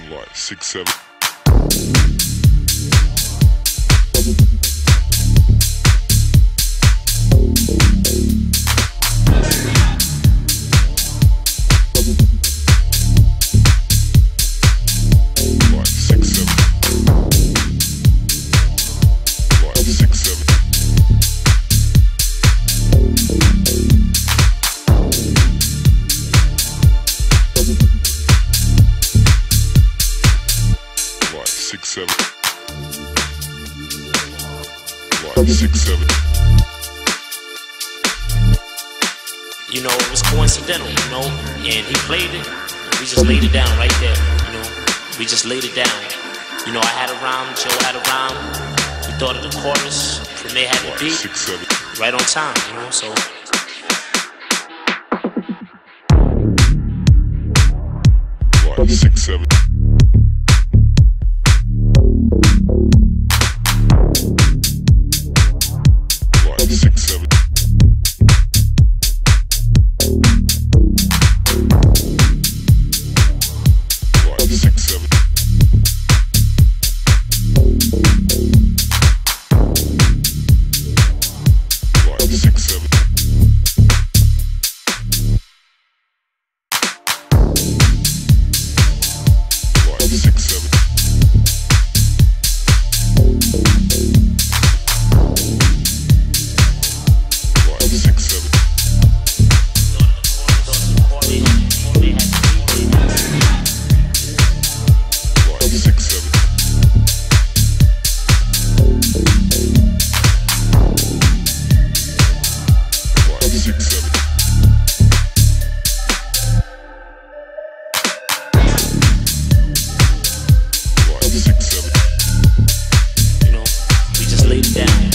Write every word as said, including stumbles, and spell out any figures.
What, six, seven? What, six, seven? What, six, seven? What, six, seven? What, six, seven? You know, it was coincidental, you know, and he played it, and we just laid it down right there, you know, we just laid it down. You know, I had a rhyme, Joe had a rhyme, we thought of the chorus, Renee had the What, beat, six, seven? right on time, you know, so. What, six, seven? What, six, seven? What, six, seven? What, six, seven? What, six, seven? What, six, seven? What, six, seven? What, six, seven? What, six, seven? You know, we just laid it down.